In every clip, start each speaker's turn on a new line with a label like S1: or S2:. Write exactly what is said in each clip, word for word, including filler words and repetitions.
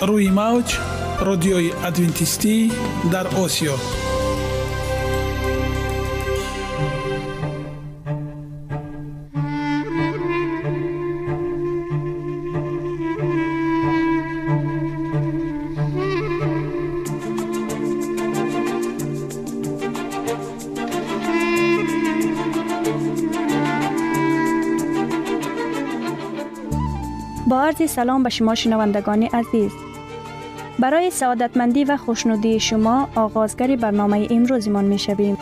S1: روی موج رادیوی ادوینتیستی در آسیا.
S2: با عرض سلام به شما شنوندگان عزیز. برای سعادتمندی و خوشنودی شما آغازگر برنامه امروزمان می شویم.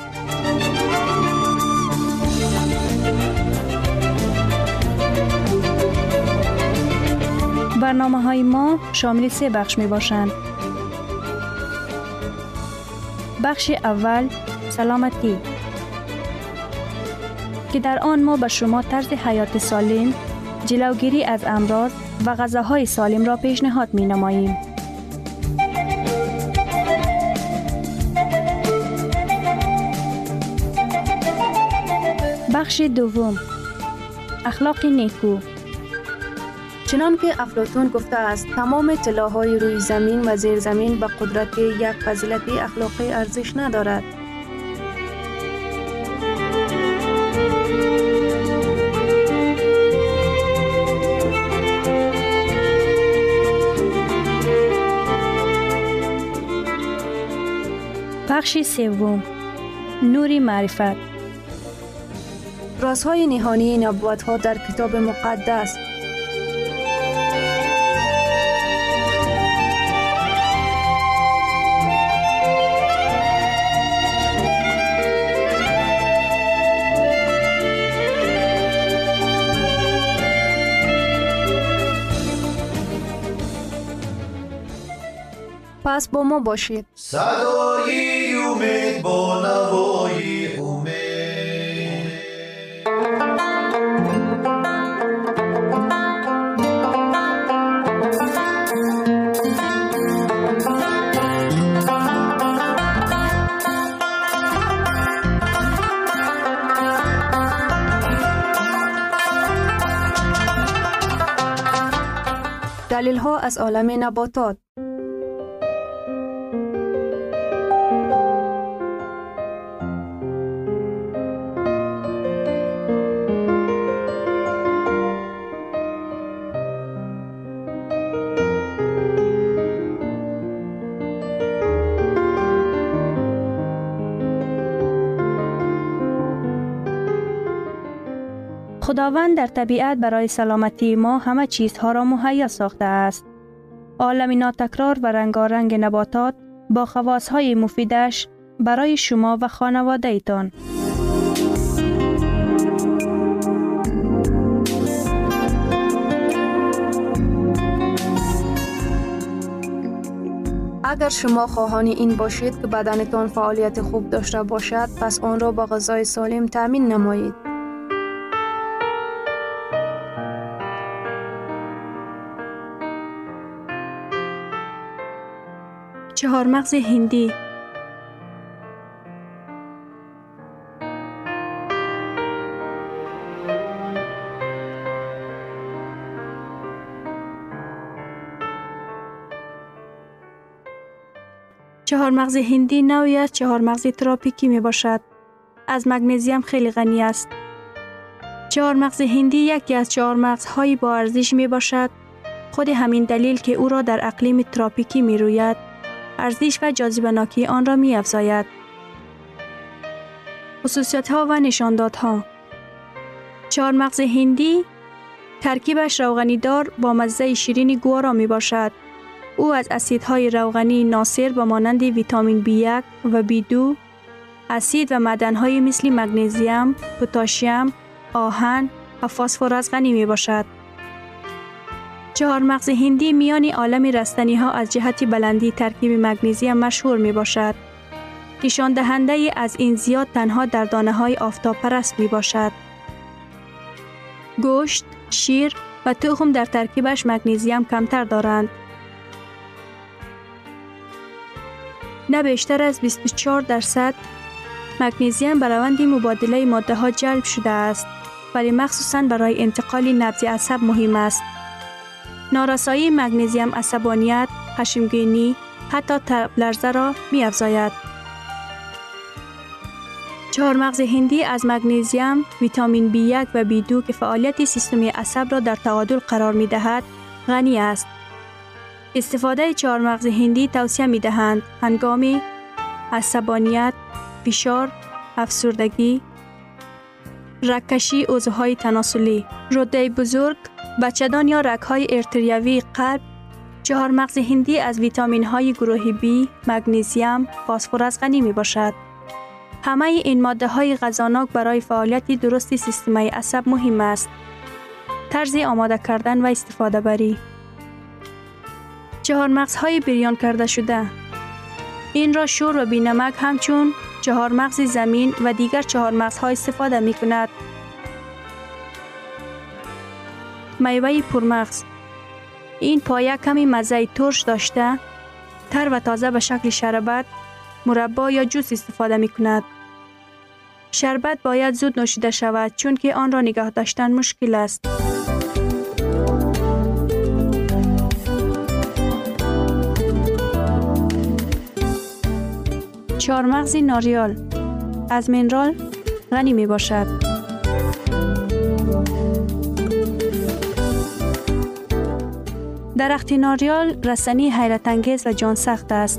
S2: برنامه های ما شامل سه بخش می باشند. بخش اول سلامتی که در آن ما به شما طرز حیات سالم، جلوگیری از امراض و غذاهای سالم را پیشنهاد می نماییم. بخش دوم اخلاق نیکو. چنان که افلاطون گفته است تمام طلاهای روی زمین و زیر زمین به قدرت یک فضیلت اخلاقی ارزش ندارد. بخش سوم نور معرفت. رازهای نهانی نبوت‌ها در کتاب مقدس. پس با ما باشید.
S3: صدای امید با نوای امید.
S2: دلیل ها از عالم نباتات. خداوند در طبیعت برای سلامتی ما همه چیزها را مهیا ساخته است. عالم ناتکرار و رنگارنگ نباتات با خواصهای مفیدش برای شما و خانواده ایتان. اگر شما خواهان این باشید که بدنتان فعالیت خوب داشته باشد، پس آن را با غذای سالم تامین نمایید. چهارمغز هندی. چهارمغز هندی نوعی از چهارمغز تروپیکی می باشد. از مگنیزیم خیلی غنی است. چهارمغز هندی یکی از چهارمغزهای با ارزش می باشد. خود همین دلیل که او را در اقلیم تروپیکی می روید، ارزش و جاذبه‌ناکی آن را می افزاید. خصوصیت‌ها و نشاندادها. چهارمغز هندی ترکیبش روغنی دار با مزه شیرین گوارا می باشد. او از اسیدهای روغنی ناصر به مانند ویتامین بی یک و بی دو، اسید و معدن‌های مثل مگنیزیم، پتاسیم، آهن و فسفر غنی می باشد. چهارمغز هندی میان عالم رستنی ها از جهت بلندی ترکیب مگنیزیم مشهور می باشد. نشان دهنده از این زیاد تنها در دانه های آفتاب پرست می باشد. گوشت، شیر و تخم در ترکیبش مگنیزیم کمتر دارند. نه بیشتر از بیست و چهار درصد مگنیزیم به روند مبادله ماده ها جلب شده است، ولی مخصوصاً برای انتقال نبض عصب مهم است. نارسایی مگنیزیم عصبانیت، خشمگینی، حتی تب لرزه را می افزاید. چهارمغز هندی از مگنیزیم، ویتامین بی یک و بی دو که فعالیت سیستم عصب را در تعادل قرار می دهد، غنی است. استفاده چهارمغز هندی توصیه می دهند هنگام عصبانیت، فشار، افسردگی، رگکشی عضوهای تناسلی، روده بزرگ، بچه‌دان یا رگ‌های ارتریوی قلب. چهارمغز هندی از ویتامین‌های گروه بی، مگنیزیم، فسفرس غنی می‌باشد. همه این ماده‌های غذاناک برای فعالیت درست سیستم عصب مهم است. طرز آماده کردن و استفاده بری. چهارمغزهای بریان کرده شده. این را شور و بی‌نمک همچون چهارمغز زمین و دیگر چهارمغزها استفاده می‌کند. میوه پرمغز. این پایه کمی مزه ترش داشته، تر و تازه به شکل شربت، مربا یا جوس استفاده می‌کند. شربت باید زود نوشیده شود چون که آن را نگه داشتن مشکل است. چهارمغز ناریال از منرال غنی می باشد. درخت ناریال رسنی حیرت انگیز و جان سخت است.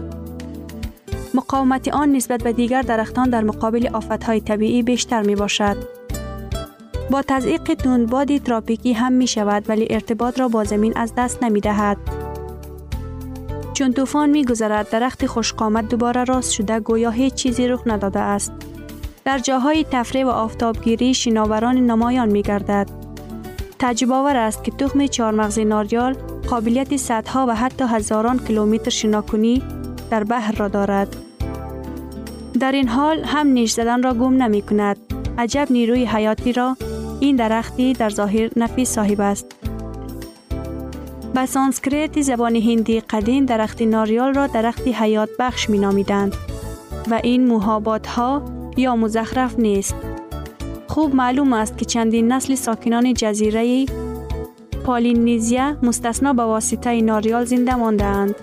S2: مقاومت آن نسبت به دیگر درختان در مقابل آفت‌های طبیعی بیشتر می باشد. با تضعیق تندباد تراپیکی هم می شود ولی ارتباط را با زمین از دست نمی دهد. چون طوفان می گذرد درخت خشک‌آمد دوباره راست شده گویا هیچ چیزی رخ نداده است. در جاهای تفریح و آفتابگیری شناوران نمایان می گردد. تعجب آور است که تخم چهارمغز ناریال قابلیت صدها و حتی هزاران کیلومتر شناکنی در بحر را دارد. در این حال هم نیش زدن را گم نمی کند. عجب نیروی حیاتی را این درختی در ظاهر نفی صاحب است. به سانسکریت زبان هندی قدیم درخت ناریال را درخت حیات بخش می نامیدند و این موهابات ها یا مزخرف نیست. خوب معلوم است که چندین نسل ساکنان جزیره پالینیزیا مستثنا به واسطه ناریال زنده مانده اند.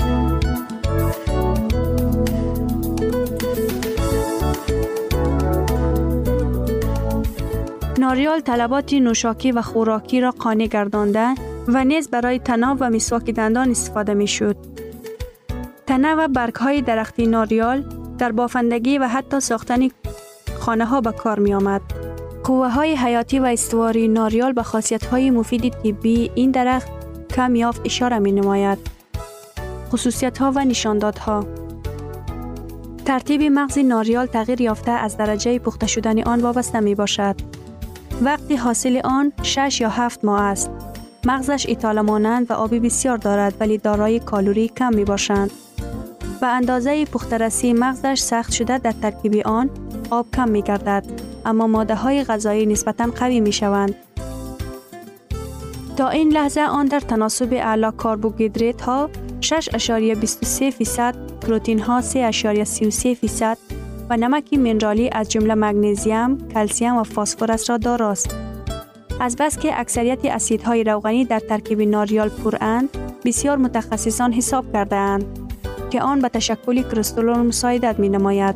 S2: ناریال طلبات نوشاکی و خوراکی را قانع گردانده و نیز برای تناب و مسواک دندان استفاده می شد. تنه و برگ های درخت ناریال در بافندگی و حتی ساختن خانه ها به کار می آمد. قوه های حیاتی و استواری ناریال به خاصیت های مفید طبی این درخت کم یافت اشاره می نماید. خصوصیت ها و نشاندادها. ترتیب مغز ناریال تغییر یافته از درجه پخته شدن آن وابسته می باشد. وقتی حاصل آن شش یا هفت ماه است. مغزش ایتاله مانند و آبی بسیار دارد ولی دارای کالری کم می باشند. به اندازه پخته‌رسی مغزش سخت شده در ترکیب آن آب کم می گردد اما ماده های غذایی نسبتاً قوی می شوند. تا این لحظه آن در تناسب اعلی کربوهیدرات ها شش اشاریه بیست و سه درصد، پروتئین ها سه اشاریه سی و سه درصد و نمک منرالی از جمله مگنیزیم، کلسیم و فسفرس را داراست. از بس که اکثریت اسیدهای روغنی در ترکیب ناریال پرند، بسیار متخصصان حساب کرده اند که آن به تشکل کلسترول مساعدت می نماید.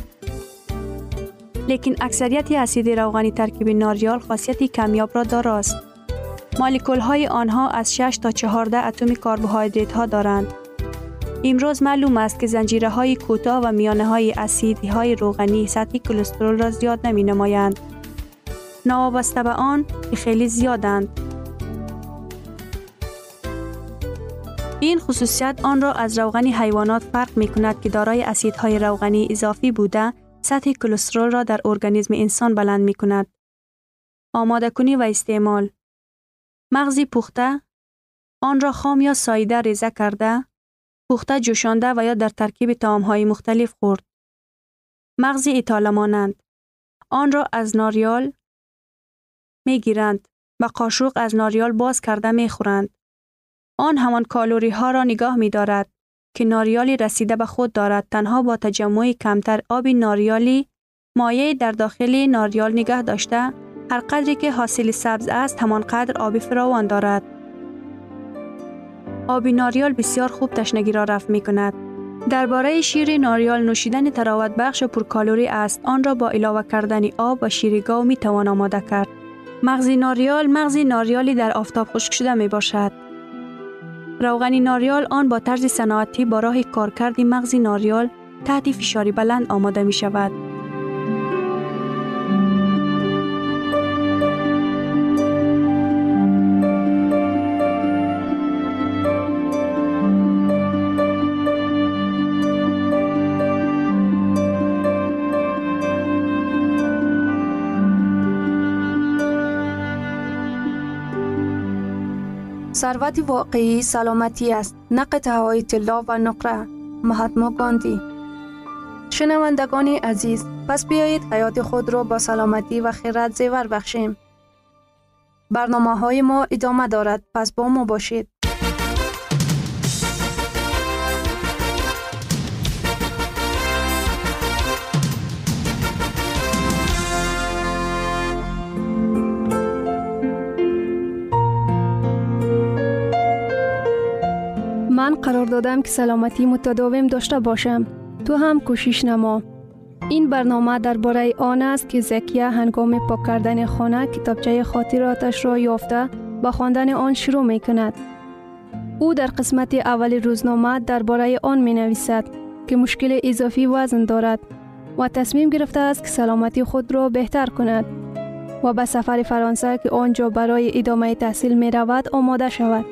S2: لیکن اکثریت اسید روغنی ترکیب ناریال خاصیت کمیاب را داراست. مولکول های آنها از شش تا چهارده اتم کربوهیدرات ها دارند. امروز معلوم است که زنجیره های کوتاه و میانه های اسیدهای روغنی سطح کلسترول را زیاد نمی نمایند. نوابسته به آن که خیلی زیادند. این خصوصیت آن را از روغن حیوانات فرق می کند که دارای اسیدهای روغنی اضافی بوده سطح کلسترول را در ارگانیسم انسان بلند می کند. آماده کنی و استعمال. مغزی پخته، آن را خام یا ساییده ریزه کرده، پخته جوشانده و یا در ترکیب طعام‌های مختلف خورد. مغز ایتاله مانند، آن را از ناریال می گیرند و قاشق از ناریال باز کرده می خورند. آن همان کالوری ها را نگاه می دارد که ناریالی رسیده به خود دارد تنها با تجمع کمتر آب ناریالی مایع در داخل ناریال نگه داشته هر قدری که حاصل سبز است همان قدر آب فراوان دارد. آب ناریال بسیار خوب تشنگی را رفع می کند. درباره شیر ناریال نوشیدن تراوت بخش و پرکالری است. آن را با علاوه کردن آب و شیر گاو می توان آماده کرد. مغز ناریال مغز ناریالی در آفتاب خشک شده می باشد. روغن ناریال آن با طرز صنعتی با راه کارکرد مغز ناریال تحت فشار بلند آماده می شود.
S4: ثروت واقعی سلامتی است، نه قطعه‌های طلا و نقره. مهاتما گاندی. شنوندگان عزیز، پس بیایید حیات خود را با سلامتی و خیرات زیور بخشیم. برنامه‌های ما ادامه دارد، پس با ما باشید. من قرار دادم که سلامتی متداوم داشته باشم. تو هم کوشش نما. این برنامه درباره آن است که زکیه هنگام پاک کردن خانه کتابچه خاطراتش را یافته با خواندن آن شروع می کند. او در قسمت اول روزنامه درباره آن می نویسد که مشکل اضافی وزن دارد و تصمیم گرفته است که سلامتی خود را بهتر کند و به سفر فرانسه که آنجا برای ادامه تحصیل می رود آماده شود.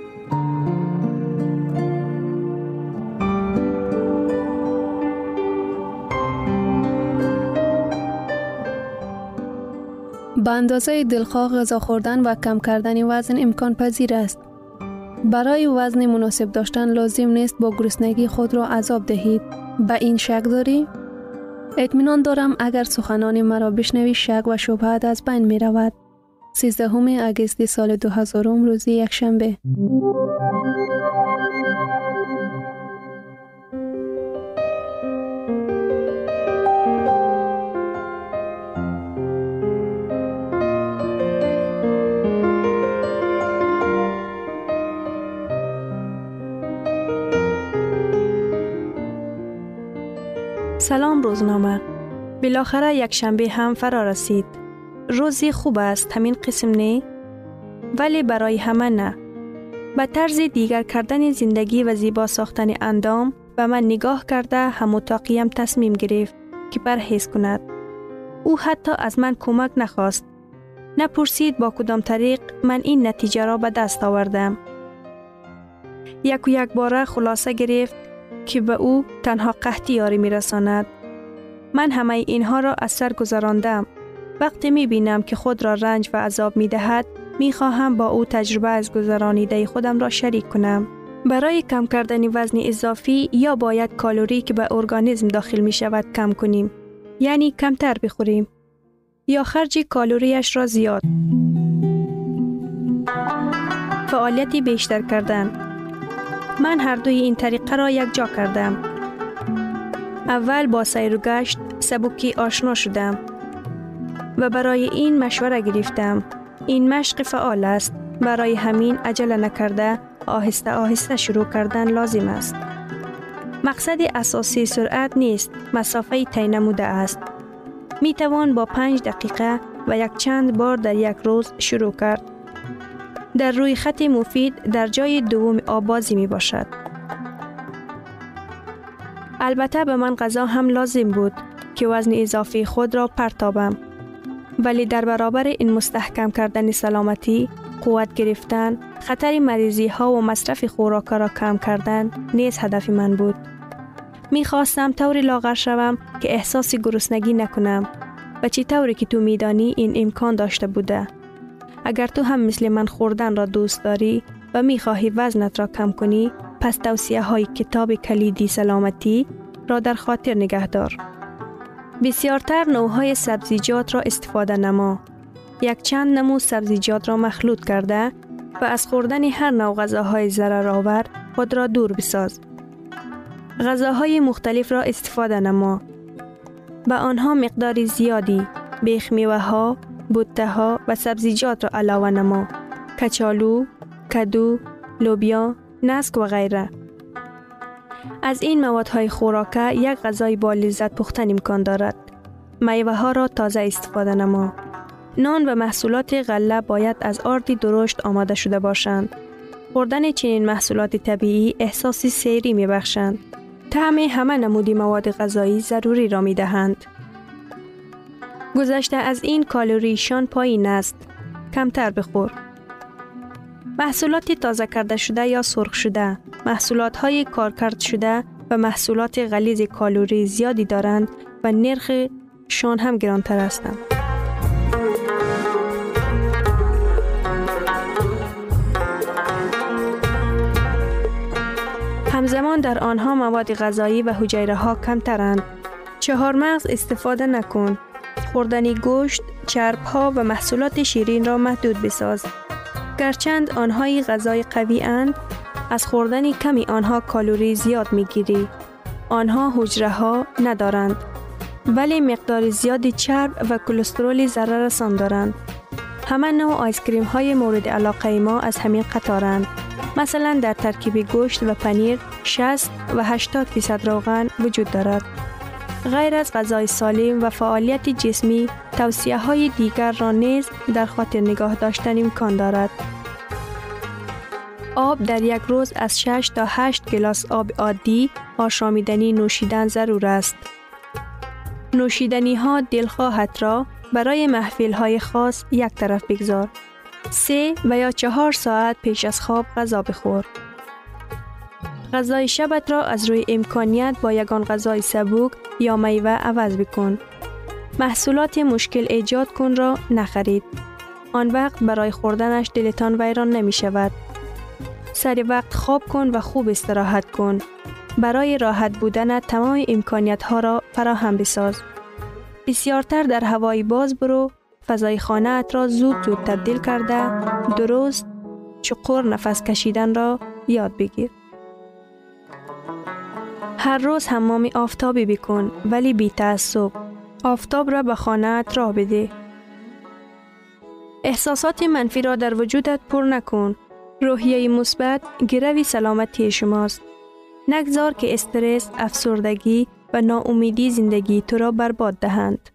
S4: به اندازه دلخواه غذا خوردن و کم کردن وزن امکان پذیر است. برای وزن مناسب داشتن لازم نیست با گرسنگی خود را عذاب دهید. به این شک داری؟ اطمینان دارم اگر سخنان مرا بشنوی شک و شبهت از بین می رود. سیزدهم اگست سال دو هزار روز یکشنبه.
S2: سلام روزنامه. بالاخره یک شنبه هم فرا رسید. روزی خوب است همین قسم نه؟ ولی برای همه نه. به طرز دیگر کردن زندگی و زیبا ساختن اندام به من نگاه کرده هموطاقیم تصمیم گرفت که پرهیز کند. او حتی از من کمک نخواست. نپرسید با کدام طریق من این نتیجه را به دست آوردم. یک و یک باره خلاصه گرفت که به او تنها قحطی یاری می رساند. من همه اینها را از سر گذراندم. وقتی می بینم که خود را رنج و عذاب می دهد، می خواهم با او تجربه از گذرانیده خودم را شریک کنم. برای کم کردن وزن اضافی یا باید کالری که به ارگانیسم داخل می شود کم کنیم. یعنی کمتر بخوریم. یا خرج کالریش را زیاد. فعالیتی بیشتر کردن. من هر دوی این طریقه را یک جا کردم. اول با سیر و گشت سبکی آشنا شدم و برای این مشوره گرفتم. این مشق فعال است. برای همین عجله نکرده آهسته آهسته شروع کردن لازم است. مقصد اساسی سرعت نیست، مسافه طی نموده است. می توان با پنج دقیقه و یک چند بار در یک روز شروع کرد. در روی خط مفید در جای دوم آبازی می باشد. البته به من غذا هم لازم بود که وزن اضافی خود را پرتابم. ولی در برابر این مستحکم کردن سلامتی، قوت گرفتن، خطر مریضی ها و مصرف خوراک را کم کردن نیز هدف من بود. می خواستم طوری لاغر شوم که احساس گرسنگی نکنم و چی طوری که تو می دانی این امکان داشته بوده. اگر تو هم مثل من خوردن را دوست داری و می خواهی وزنت را کم کنی، پس توصیه های کتاب کلیدی سلامتی را در خاطر نگه دار. بسیارتر نوعهای سبزیجات را استفاده نما. یک چند نمو سبزیجات را مخلوط کرده و از خوردن هر نوع غذاهای ضررآور خود را دور بساز. غذاهای مختلف را استفاده نما. به آنها مقدار زیادی بیخ میوه ها، بوته ها و سبزیجات را علاوه نما. کچالو، کدو، لوبیا، نسک و غیره. از این موادهای خوراکه یک غذای با لذت پختن امکان دارد. میوه ها را تازه استفاده نما. نان و محصولات غله باید از آرد درشت آماده شده باشند. خوردن چنین محصولات طبیعی احساس سیری می بخشند. طعم همه نمودی مواد غذایی ضروری را می دهند. گذشته از این کالریشان پایین است. کمتر بخور. محصولات تازه کرده شده یا سرخ شده، محصولات های کارکرد شده و محصولات غلیظ کالری زیادی دارند و نرخ شان هم گرانتر هستند. همزمان در آنها مواد غذایی و حجیره ها کمترند. چهار مغز استفاده نکن. خوردن گوشت، چرب ها و محصولات شیرین را محدود بساز. گرچند آنهای غذای قوی اند، از خوردن کمی آنها کالری زیاد می گیری. آنها حجره ها ندارند، ولی مقدار زیادی چرب و کلسترول ضرر رسان دارند. همه نوع آیسکریم های مورد علاقه ما از همین قطارند. مثلا در ترکیب گوشت و پنیر شصت و هشتاد درصد روغن وجود دارد. غیر از غذای سالم و فعالیت جسمی، توصیه های دیگر را نیز در خاطر نگاه داشتن امکان دارد. آب در یک روز از شش تا هشت گلاس آب عادی آشامیدنی نوشیدن ضرور است. نوشیدنی ها دلخواهت را برای محفل های خاص یک طرف بگذار. سه و یا چهار ساعت پیش از خواب غذا بخور. غذای شبت را از روی امکانیت با یگان غذای سبک یا میوه عوض بکن. محصولات مشکل ایجاد کن را نخرید. آن وقت برای خوردنش دلتان ویران نمی شود. سر وقت خواب کن و خوب استراحت کن. برای راحت بودن تمام امکانیت ها را فراهم بساز. بسیارتر در هوای باز برو. فضای خانه ات را زود زود تبدیل کرده درست چقدر نفس کشیدن را یاد بگیر. هر روز حمام آفتابی بکن ولی بی تعصب. آفتاب را به خانه ات راه بده. احساسات منفی را در وجودت پر نکن. روحیه مثبت گروی سلامتی شماست. نگذار که استرس، افسردگی و ناامیدی زندگی تو را برباد دهند.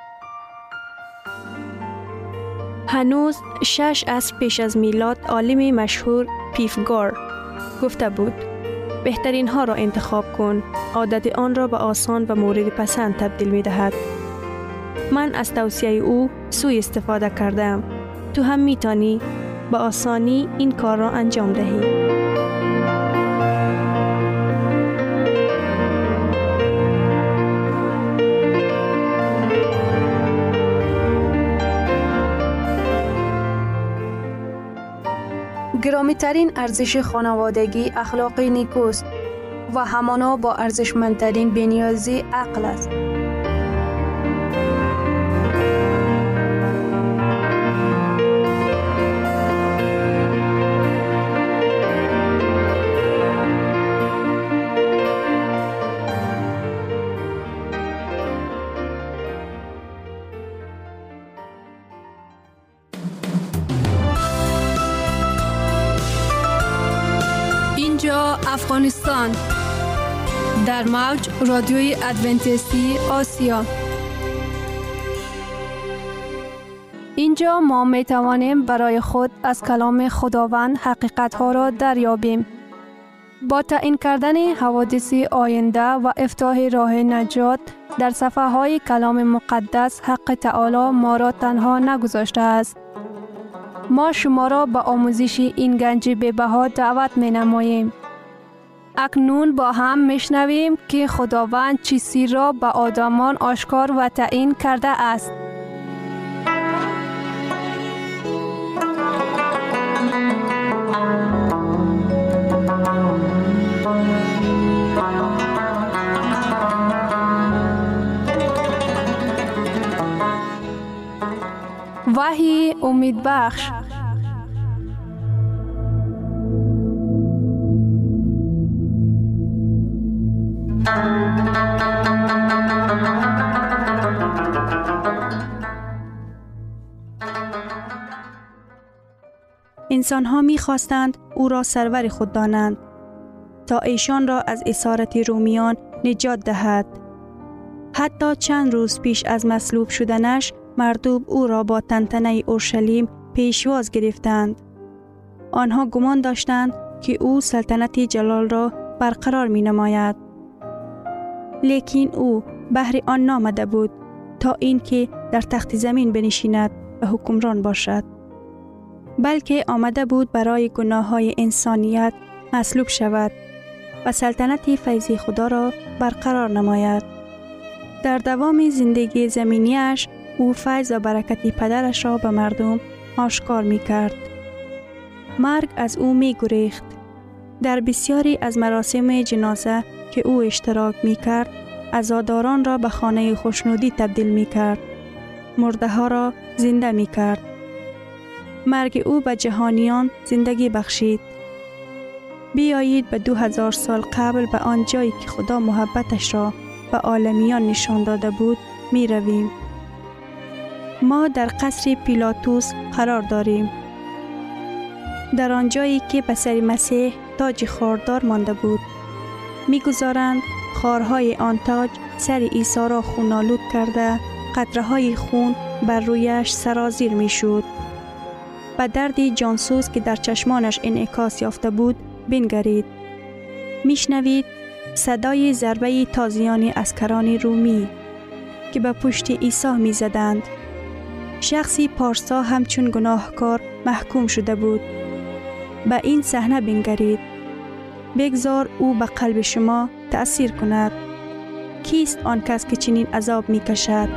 S2: هنوز شش عصر پیش از میلاد عالم مشهور پیفگار گفته بود: بهترین ها را انتخاب کن. عادت آن را به آسان و مورد پسند تبدیل می دهد. من از توصیه او سوء استفاده کردم. تو هم می تانی به آسانی این کار را انجام دهی.
S4: گرامی ترین ارزش خانوادگی اخلاق نیکوست و همانا با ارزشمندترین بنیازی عقل است. افغانستان در موج رادیوی ادونتیستی آسیا. اینجا ما می توانیم برای خود از کلام خداوند حقیقت ها را دریابیم. با تعیین کردن حوادث آینده و افتتاح راه نجات در صفحه های کلام مقدس، حق تعالی ما را تنها نگذاشته است. ما شما را به آموزش این گنج بی‌بها دعوت می نماییم. اکنون با هم میشنویم که خداوند چیزی را به آدمان آشکار و تعیین کرده است. وحی امید بخش.
S2: انسان ها می خواستند او را سرور خود دانند، تا ایشان را از اسارت رومیان نجات دهد. حتی چند روز پیش از مصلوب شدنش مردم او را با تنتنه اورشلیم پیشواز گرفتند. آنها گمان داشتند که او سلطنت جلال را برقرار می نماید. لیکن او بهر آن نامده بود تا اینکه در تخت زمین بنشیند و حکمران باشد، بلکه آمده بود برای گناه های انسانیت مصلوب شود و سلطنت فیض خدا را برقرار نماید. در دوام زندگی زمینیش او فیض و برکت پدرش را به مردم آشکار می کرد. مرگ از او می گریخت. در بسیاری از مراسم جنازه که او اشتراک می کرد، عزاداران را به خانه خوشنودی تبدیل می کرد. مرده ها را زنده می کرد. مرگ او به جهانیان زندگی بخشید. بیایید به دو هزار سال قبل به آن جایی که خدا محبتش را به عالمیان نشان داده بود می رویم. ما در قصر پیلاتوس قرار داریم. در آن جایی که به سر مسیح تاج خاردار مانده بود. می گذارند خارهای آن تاج سر عیسی را خونالود کرده، قطره های خون بر رویش سرازیر می شود. به درد جانسوز که در چشمانش انعکاس یافته بود بنگرید. میشنوید صدای ضربه تازیان عسکران رومی که به پشت عیسی می زدند. شخصی پارسا همچون گناهکار محکوم شده بود. به این صحنه بنگرید. بگذار او به قلب شما تأثیر کند. کیست آن کس که چنین عذاب می کشد؟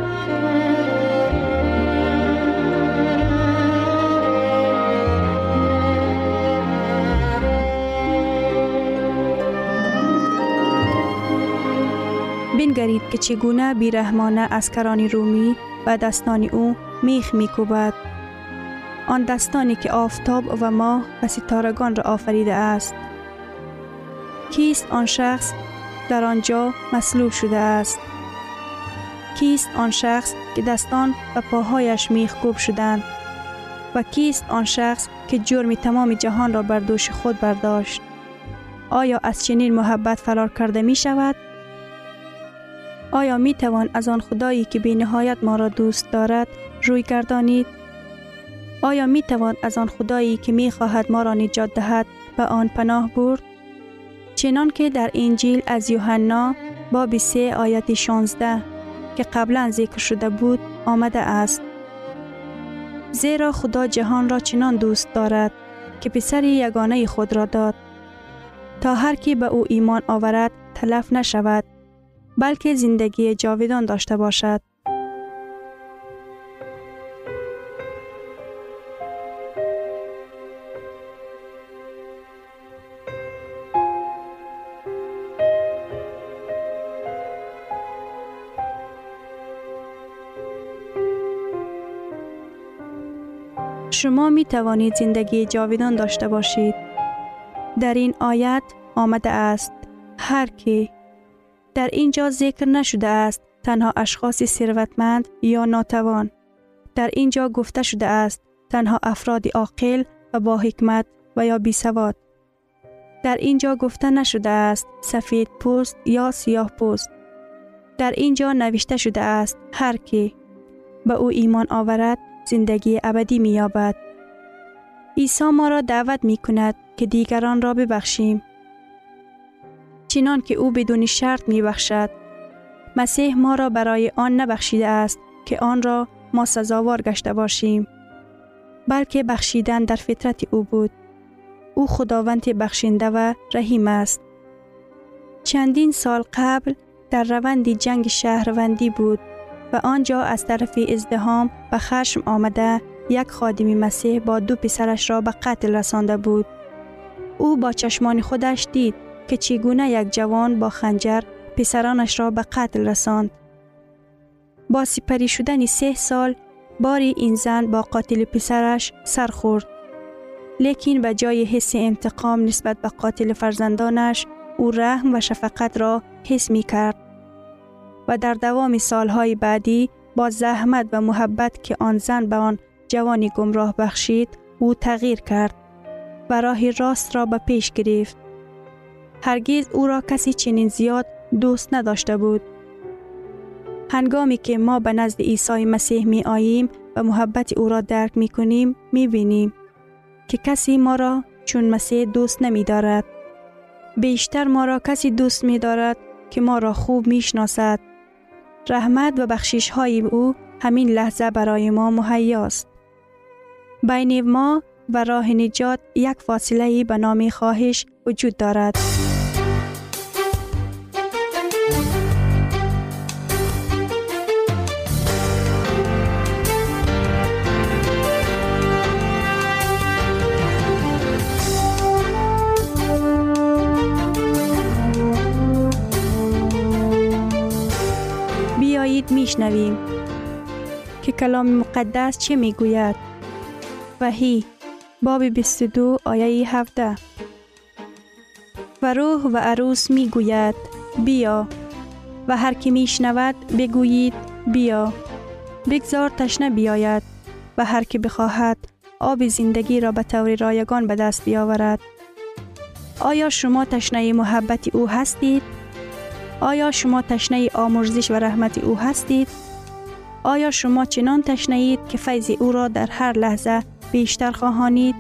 S2: بنگرید که چگونه بیرحمانه عسکران رومی و دستان او میخ میکوبد. آن دستانی که آفتاب و ماه و ستارگان را آفریده است. کیست آن شخص در آنجا مصلوب شده است؟ کیست آن شخص که دستان و پاهایش میخ کوب شدند؟ و کیست آن شخص که جرم تمام جهان را بر دوش خود برداشت؟ آیا از چنین محبت فرار کرده می شود؟ آیا می توان از آن خدایی که بی نهایت ما را دوست دارد روی گردانید؟ آیا می توان از آن خدایی که می خواهد ما را نجات دهد به آن پناه برد؟ چنان که در انجیل از یوحنا باب سه آیت شانزده که قبلا ذکر شده بود آمده است. زیرا خدا جهان را چنان دوست دارد که پسر یگانه خود را داد تا هر کی به او ایمان آورد تلف نشود بلکه زندگی جاودان داشته باشد. شما می توانید زندگی جاودان داشته باشید. در این آیت آمده است هر کی. در اینجا ذکر نشده است تنها اشخاص ثروتمند یا ناتوان. در اینجا گفته شده است تنها افراد عاقل و با حکمت و یا بی سواد. در اینجا گفته نشده است سفید پوست یا سیاه پوست. در اینجا نوشته شده است هر کی به او ایمان آورد زندگی ابدی می یابد. عیسی ما را دعوت می کند که دیگران را ببخشیم. چنان که او بدون شرط می بخشد. مسیح ما را برای آن نبخشیده است که آن را ما سزاوار گشته باشیم. بلکه بخشیدن در فطرت او بود. او خداوند بخشنده و رحیم است. چندین سال قبل در روند جنگ شهروندی بود و آنجا از طرف ازدحام به خشم آمده یک خادم مسیح با دو پسرش را به قتل رسانده بود. او با چشمان خودش دید که چگونه یک جوان با خنجر پسرانش را به قتل رساند. با سپری شدن سه سال باری این زن با قاتل پسرش سر خورد. لیکن به جای حس انتقام نسبت به قاتل فرزندانش او رحم و شفقت را حس می کرد. و در دوام سالهای بعدی با زحمت و محبت که آن زن به آن جوانی گمراه بخشید او تغییر کرد و راه راست را به پیش گرفت. هرگز او را کسی چنین زیاد دوست نداشته بود. هنگامی که ما به نزد عیسی مسیح می آییم و محبت او را درک می کنیم، می بینیم که کسی ما را چون مسیح دوست نمی دارد. بیشتر ما را کسی دوست می دارد که ما را خوب می شناسد. رحمت و بخشش های او همین لحظه برای ما مهیاست. بین ما و راه نجات یک فاصله به نام خواهش وجود دارد. بیایید میشنویم که کلام مقدس چه میگوید. وحی باب بیست و دو آیه هفده. و روح و عروس میگوید بیا، و هر که میشنود بگویید بیا. بگذار تشنه بیاید و هر که بخواهد آب زندگی را به طور رایگان به دست بیاورد. آیا شما تشنه محبت او هستید؟ آیا شما تشنه آمرزش و رحمت او هستید؟ آیا شما چنان تشنه اید که فیض او را در هر لحظه بیشتر خواهانید؟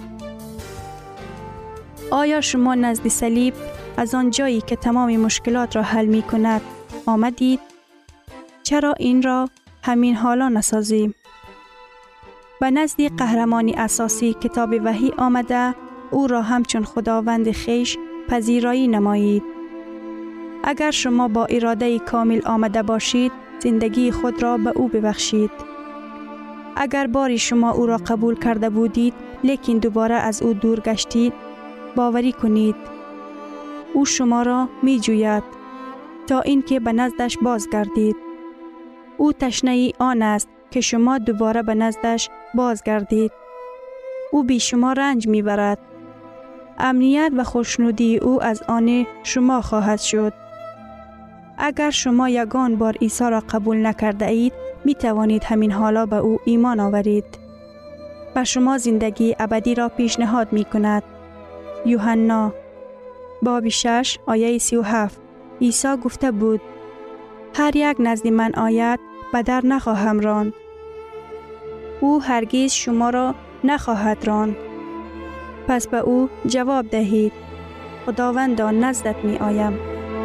S2: آیا شما نزد صلیب از آن جایی که تمام مشکلات را حل می کند آمدید؟ چرا این را همین حالا نسازیم؟ به نزد قهرمانی اساسی کتاب وحی آمده او را همچون خداوند خویش پذیرایی نمایید. اگر شما با اراده کامل آمده باشید، زندگی خود را به او ببخشید. اگر باری شما او را قبول کرده بودید لیکن دوباره از او دور گشتید، باوری کنید او شما را می جوید تا اینکه به نزدش بازگردید. او تشنه آن است که شما دوباره به نزدش بازگردید. او بی شما رنج می برد. امنیت و خوشنودی او از آن شما خواهد شد. اگر شما یگان بار عیسی را قبول نکرده اید، می توانید همین حالا به او ایمان آورید. به شما زندگی ابدی را پیشنهاد می کند. یوحنا باب شش آیه سی و هفت. عیسی گفته بود هر یک نزد من آید به در نخواهم راند. او هرگز شما را نخواهد راند. پس به او جواب دهید خداوندا نزدت می آیم.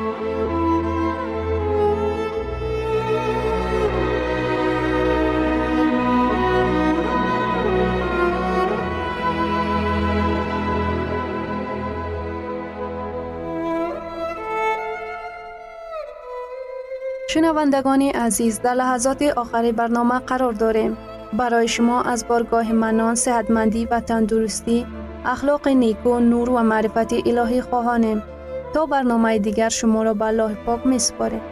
S4: شنوندگان عزیز، در لحظات آخری برنامه قرار داریم. برای شما از بارگاه منان، صحتمندی و تندرستی، اخلاق نیکو، نور و معرفت الهی خواهانیم. تا برنامه دیگر شما را به الله پاک می‌سپاریم.